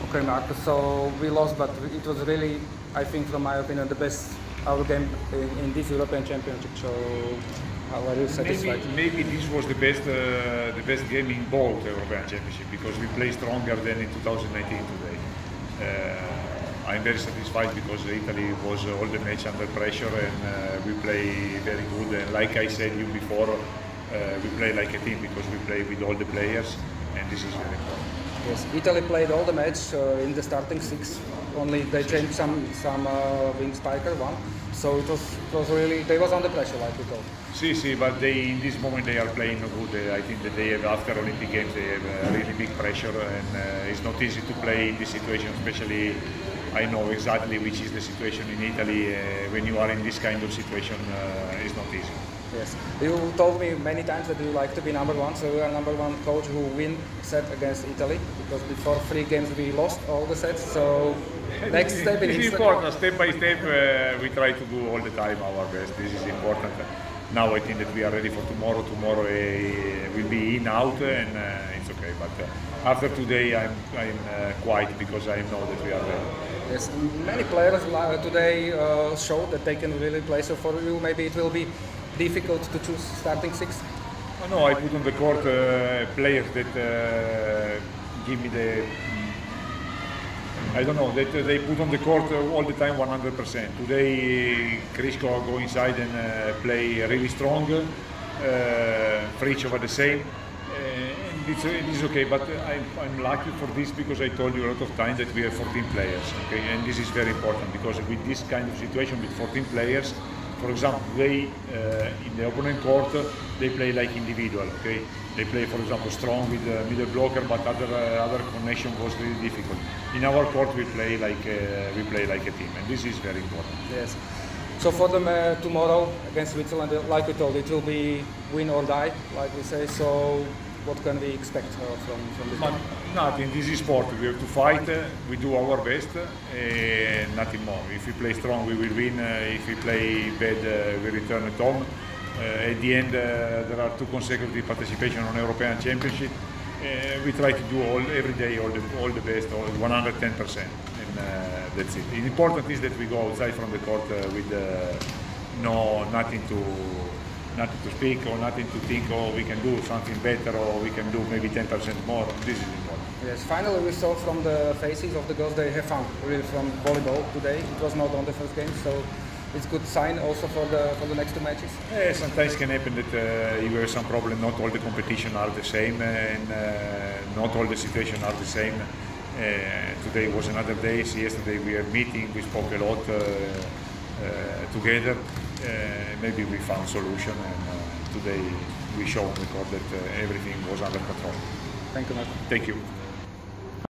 Okay, Marcus. So we lost, but it was really, I think, from my opinion, the best our game in this European Championship. So how are you satisfied? Maybe this was the best game in both European Championship because we play stronger than in 2019 today. I'm very satisfied because Italy was all the match under pressure and we play very good. And like I said you before, we play like a team because we play with all the players, and this is very important. Yes, Italy played all the match in the starting six. Only they changed some wing spiker one, so it was really they was under pressure like we told. See, but in this moment they are playing good. I think that they have after Olympic Games they have really big pressure, and it's not easy to play in this situation. Especially, I know exactly which is the situation in Italy. When you are in this kind of situation, it's not easy. Yes, you told me many times that you like to be number one, so you are number one coach who win set against Italy, because before 3 games we lost all the sets, so next step is important. Step by step we try to do all the time our best. This is important. Now I think that we are ready for tomorrow. Tomorrow will be in, out, and it's okay, but after today I'm quiet because I know that we are ready. Yes, many players today showed that they can really play, so for you maybe it will be difficult to choose starting six? Oh, no, I put on the court players that give me the, I don't know, that they put on the court all the time 100%. Today Krysko go inside and play really strong, Frič over the same. It is okay, but I'm lucky for this because I told you a lot of time that we have 14 players, okay? And this is very important because with this kind of situation with 14 players, for example, they in the opponent court they play like individual. Okay, they play, for example, strong with the middle blocker, but other connection was really difficult. In our court, we play like a team, and this is very important. Yes. So for them tomorrow against Switzerland, like we told, it will be win or die, like we say. So what can we expect from this? Nothing. This is sport. We have to fight. We do our best. Nothing more. If we play strong, we will win. If we play bad, we return at home. At the end, there are 2 consecutive participation on European Championship. We try to do every day all the best, 110%, and that's it. The important is that we go outside from the court with nothing to speak or nothing to think, oh, we can do something better or we can do maybe 10% more. This is important. Yes, finally we saw from the faces of the girls they have fun really from volleyball today. It was not on the first game, so it's good sign also for the next 2 matches. Yeah, sometimes can happen that you have some problem. Not all the competition are the same, and not all the situation are the same. Today was another day. Yesterday we had meeting. We spoke a lot together. Maybe we found solution, and today we showed on the court that everything was under control. Thank you, Marco. Thank you.